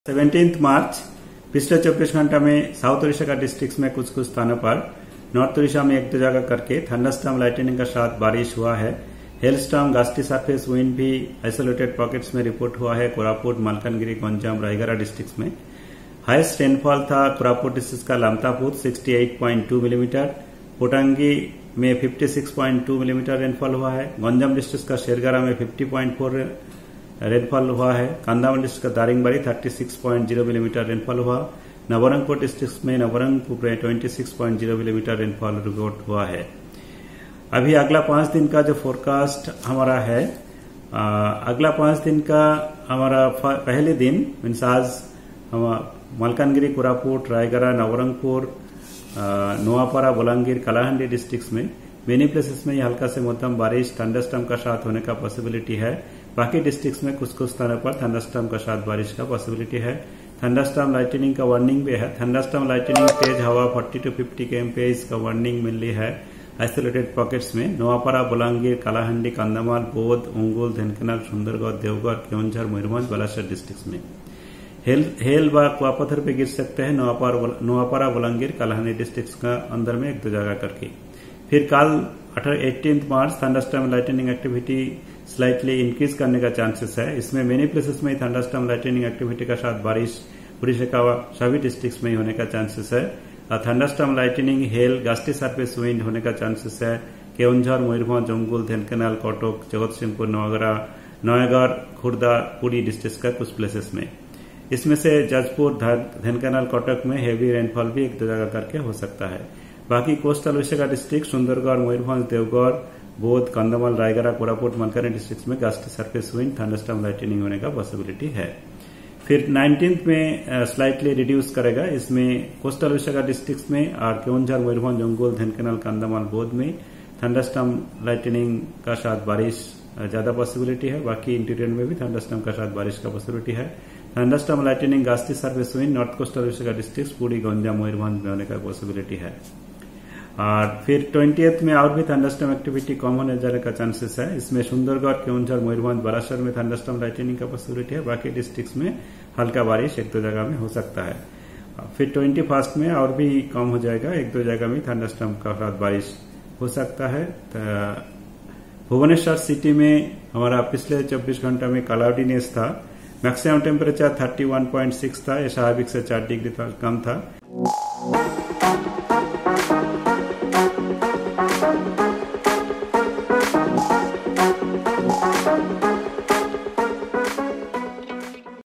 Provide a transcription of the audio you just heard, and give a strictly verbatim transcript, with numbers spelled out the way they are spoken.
Seventeenth मार्च पिछले चौबीस घंटा में साउथ ओडिशा का डिस्ट्रिक्ट में कुछ कुछ स्थानों पर नॉर्थ ओडिशा में एक दो जगह करके थंडरस्टॉर्म लाइटनिंग का साथ बारिश हुआ है। हेलस्टॉर्म गास्टी सरफेस विंड भी आइसोलेटेड पॉकेट्स में रिपोर्ट हुआ है कोरापुट, मालकानगिरी, गंजाम, रायगढ़ डिस्ट्रिक्ट में। हाईएस्ट रेनफॉल था कोरापुट डिस्ट्रिक्ट का लामतापुर अड़सठ पॉइंट दो मिलीमीटर, पोटांगी में छप्पन पॉइंट दो मिलीमीटर रेनफॉल हुआ है। गंजाम डिस्ट्रिक्ट का शेरगारा में पचास पॉइंट चार रेनफॉल हुआ है। कंधामाल डिस्ट्रिक्ट का दारिंगबाड़ी छत्तीस पॉइंट शून्य मिलीमीटर रेनफॉल हुआ। नवरंगपुर डिस्ट्रिक्ट में नवरंगपुर में छब्बीस पॉइंट शून्य मिलीमीटर रेनफॉल रिपोर्ट हुआ है। अभी अगला पांच दिन का जो फोरकास्ट हमारा है, आ, अगला पांच दिन का हमारा पहले दिन मीन्स आज हम मालकानगिरी, कोरापुट, रायगढ़, नवरंगपुर, नोआपाड़ा, बलांगीर, कलाहांडी डिस्ट्रिक्ट में मेनी प्लेसेस में हल्का से मध्यम बारिश थंडरस्टॉर्म का साथ होने का पॉसिबिलिटी है। बाकी डिस्ट्रिक्ट्स में कुछ कुछ स्थानों पर थंडरस्टॉर्म का साथ बारिश का पॉसिबिलिटी है। थंडरस्टॉर्म लाइटनिंग का वार्निंग भी है। थंडरस्टॉर्म लाइटनिंग, तेज हवा चालीस टू पचास केएमपीएस का वार्निंग मिल रही है आइसोलेटेड पॉकेट्स में नोआपाड़ा, बलांगीर, कलाहांडी, कंधामाल, बौद्ध, ओंगोल, धेनकानाल, सुंदरगढ़, देवगढ़, केओंझर, मयूरभंज, बालासोर डिस्ट्रिक्ट में। हेल हेल व कुआपत्थर पे गिर सकते हैं नोआपाड़ा, बलांगीर, कलाहांडी डिस्ट्रिक्ट का अंदर में एक दो जगह करके। फिर कल अठारह March thunderstorm lightning activity slightly increase करने का चांसेस है। इसमें मेनी प्लेसेस में थंडरस्टॉर्म लाइटनिंग एक्टिविटी का साथ बारिश उड़ीसा का सभी डिस्ट्रिक्ट्स में ही होने का चांसेस है। Thunderstorm lightning, hail, gusty surface wind होने का चांसेस है केओंझर, मयूरभंज, ओंगोल, धेनकानाल, कटक, जगतसिंहपुर, नवागढ़, नयागढ़, खुर्दा, पुरी डिस्ट्रिक्ट का कुछ प्लेसेस में। इसमें से जजपुर, धेनकानाल, कटक में हेवी रेनफॉल भी एक दो जगह करके हो सकता है। बाकी कोस्टल ओडिशा का डिस्ट्रिक्ट सुंदरगढ़, मयूरभंज, देवगढ़, बौद्ध, कंधामाल, रायगढ़, कोरापुट, मालकानगिरी डिस्ट्रिक्ट में gusty surface wind thunderstorm lightning होने का पॉसिबिलिटी है। फिर नाइनटीन्थ में स्लाइटली रिड्यूस करेगा। इसमें कोस्टल ओडिशा का डिस्ट्रिक्ट में और केओंझर, मयूरभंज, ओंगोल, धेनकानाल, कंधामाल, बौद्ध में थंडरस्टॉर्म लाइटनिंग का साथ बारिश ज्यादा पॉसिबिलिटी है। बाकी इंटीरियर में भी थंडरस्टॉर्म का साथ बारिश का पॉसिबिलिटी है। Thunderstorm lightning, gusty surface wind north coastal Odisha का डिस्ट्रिक्ट पूरी, गंजाम, मयूरभंज में होने का पॉसिबिलिटी है। और फिर ट्वेंटियथ में और भी थंडरस्टॉर्म एक्टिविटी कम होने जाने का चांसेस है। इसमें सुंदरगढ़, केओंझर, मयूरभंज, बालासोर में थंडरस्टॉर्म लाइटनिंग का पॉसिबिलिटी है। बाकी डिस्ट्रिक्ट्स में हल्का बारिश एक दो जगह में हो सकता है। फिर ट्वेंटी फर्स्ट में और भी कम हो जाएगा, एक दो जगह में थंडरस्टॉर्म का साथ बारिश हो सकता है। भुवनेश्वर सिटी में हमारा पिछले चौबीस घंटा में क्लाउडीनेस था। मैक्सिमम टेम्परेचर इकतीस पॉइंट छह था, यह स्वाभाविक से चार डिग्री कम था।